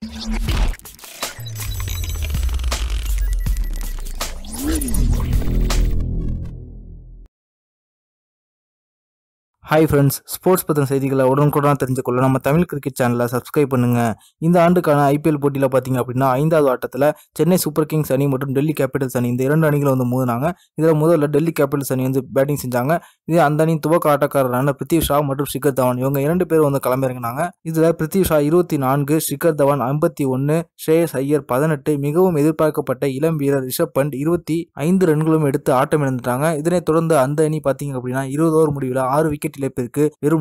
Hi friends, sports பத்தின செய்திகளை உடனுக்குடன் தெரிஞ்சுக்கொள்ள நம்ம தமிழ் கிரிக்கெட் சேனலை சப்ஸ்கிரைப் பண்ணுங்க. இந்த ஆண்டுக்கான ஐபிஎல் போட்டியில் பார்த்தீங்க அப்படின்னா 5வது ஆட்டத்தில் சென்னை சூப்பர் கிங்ஸ் அணி மற்றும் டெல்லி கேபிட்டல்ஸ் அணி இந்த 2 அணிகளை வந்து மோதினாங்க. இதில் முதல்ல டெல்லி கேபிட்டல்ஸ் அணி வந்து பேட்டிங் செஞ்சாங்க. இது அந்த அணியின் துவக்க ஆட்டக்காரரான பிருத்வி ஷா மற்றும் ஷிகர் தவான் இவங்க 2 பேரும் வந்து களமிறங்கினாங்க. இதில் பிருத்வி ஷா 24, ஷிகர் தவான் 51, ஸ்ரேயஸ் ஐயர் 18, மிகவும் எதிர்பார்க்கப்பட்ட இளம் வீரர் ரிஷப் பண்ட் 25 ரன்களும் எடுத்து ஆட்டம் இழந்துட்டாங்க. இதனைத் தொடர்ந்து அந்த அணி பார்த்தீங்க அப்படின்னா 20 ஓவர் முடிவில் 6 விக்கெட் இழப்பிற்கு வெறும்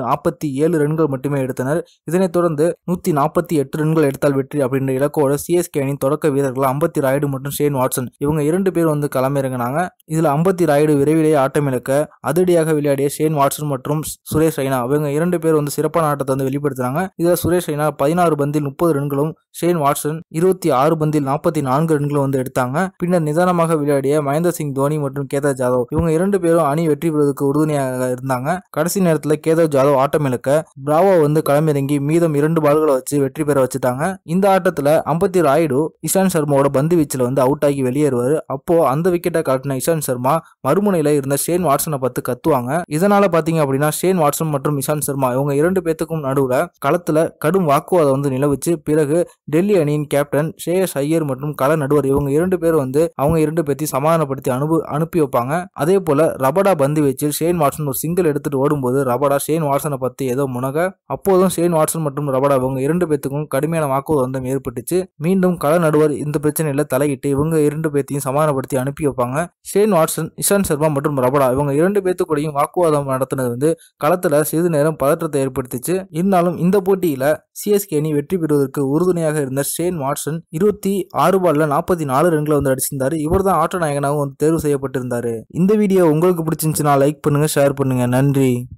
147 ரன்கள் மட்டுமே எடுத்தனர். இதனைத் தொடர்ந்து 148 ரன்கள் எடுத்தால் வெற்றி அப்படின்ற இலக்கோட சிஎஸ்கே அணி தொடக்க வீரர்கள் அம்பத்தி ராயுடு மற்றும் ஷேன் வாட்சன் இவங்க 2 பேர் வந்து களமிறங்கினாங்க. இதுல அம்பத்தி ராயுடு விரைவிலேயே ஆட்டம் இழக்க அதிரடியாக விளையாடிய ஷேன் வாட்சன் மற்றும் சுரேஷ் ரெய்னா இவங்க 2 பேர் வந்து சிறப்பான ஆட்டத்தை வந்து வெளிப்படுத்தினாங்க. இதுல சுரேஷ் ரெய்னா 16 பந்தில் 30 ரன்களும் ஷேன் வாட்சன் 26 பந்தில் 44 ரன்களும் வந்து எடுத்தாங்க. பின்னர் நிதானமாக விளையாடிய மகேந்திர சிங் தோனி மற்றும் கேதார் ஜாதவ் இவங்க 2 பேரும் அணி வெற்றி பெறுவதற்கு உறுதுணையாக இருந்தாங்க. கடைசி நேரத்தில் கேதார் ஜாதவ் ஆட்டம் இழக்க பிராவோ வந்து களமிறங்கி மீதம் 2 பால்களை வச்சு வெற்றி பெற வச்சுட்டாங்க. இந்த ஆட்டத்துல அம்பத்தி ராயுடு இஷாந்த் சர்மாவோட பந்து வீச்சில் வந்து அவுட் ஆகி வெளியேறுவார். அப்போ அந்த விக்கெட்டை கட்டின இஷாந்த் சர்மா மறுமுனையில இருந்த ஷேன் வாட்சனை பார்த்து கத்துவாங்க. இதனால பாத்தீங்க அப்படின்னா ஷேன் வாட்சன் மற்றும் இஷாந்த் சர்மா இவங்க 2 பேத்துக்கும் நடுவுல களத்துல கடும் வாக்குவாதம் வந்து நிலவுச்சு. பிறகு டெல்லி அணியின் கேப்டன் ஸ்ரேயஸ் ஐயர் மற்றும் கள நடுவர் இவங்க 2 பேரும் வந்து அவங்க 2 பேத்தையும் சமாதானப்படுத்தி அனுப்பி வைப்பாங்க. அதே போல ரபடா பந்து வீச்சில் ஷேன் வாட்சன் ஒரு சிங்கிள் எடுத்துட்டு ஓடும்போது ரபடா ஷேன் வாட்சனை பத்தி ஏதோ முனக அப்போதும் ஷேன் வாட்சன் மற்றும் ரபடா இவங்க 2 பேத்துக்கும் கடுமையான வாக்குவாதம் ஏற்பட்டுச்சு. மீண்டும் கள நடுவர் இந்த பிரச்சனையில தலையிட்டு இவங்க 2 பேத்தையும் சமாதானப்படுத்தி அனுப்பி வைப்பாங்க. ஷேன் வாட்சன், இஷாந்த் சர்மா மற்றும் ரபடா இவங்க 2 பேத்துக்கூடையும் வாக்குவாதம் நடத்தினது வந்து களத்துல சிறிது நேரம் பதற்றத்தை ஏற்படுத்திச்சு. இருந்தாலும் இந்த போட்டியில சிஎஸ்கே அணி வெற்றி பெறுவதற்கு உறுதுணையாக இருந்த ஷேன் வாட்சன் 26 பால்ல 44 ரன்களை வந்து அடிச்சிருந்தாரு. இவர் தான் ஆட்ட நாயகனாகவும் வந்து தேர்வு செய்யப்பட்டிருந்தாரு. இந்த வீடியோ உங்களுக்கு பிடிச்சிருந்துச்சுன்னா லைக் பண்ணுங்க, ஷேர் பண்ணுங்க. நன்றி.